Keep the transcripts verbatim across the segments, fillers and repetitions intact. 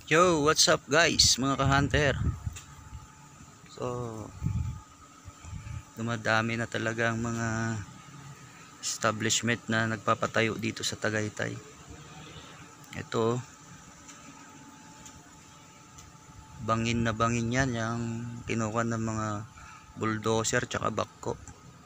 Yo, what's up guys, mga ka-hunter? So, dumadami na talaga ang mga establishment na nagpapatayo dito sa Tagaytay. Ito, bangin na bangin yan, yung kinuha ng mga bulldozer tsaka bakko.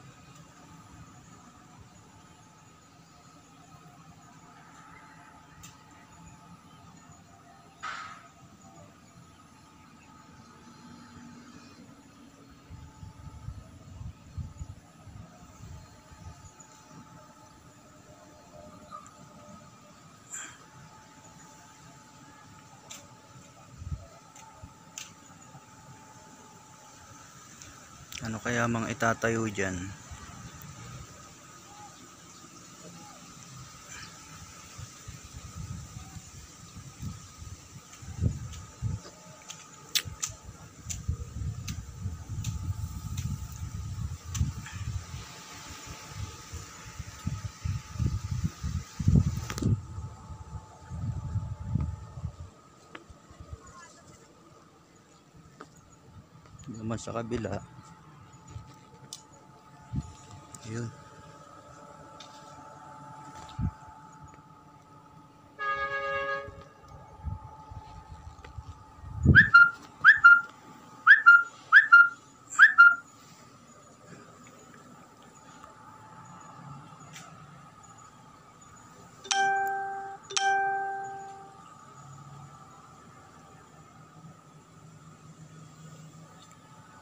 Ano kaya mga itatayo dyan? Naman sa kabila, yun.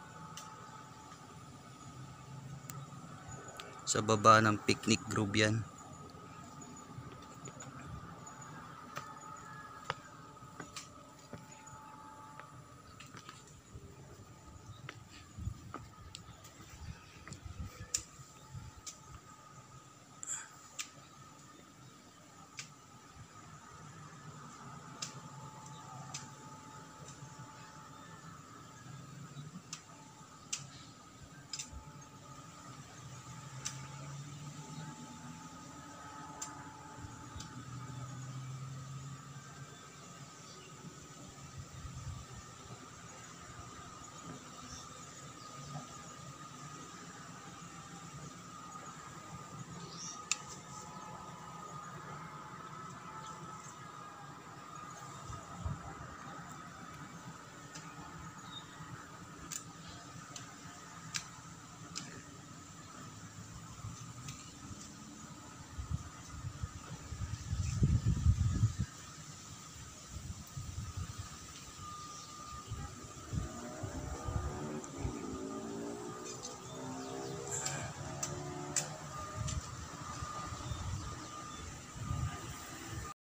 Sa baba ng picnic grove yan.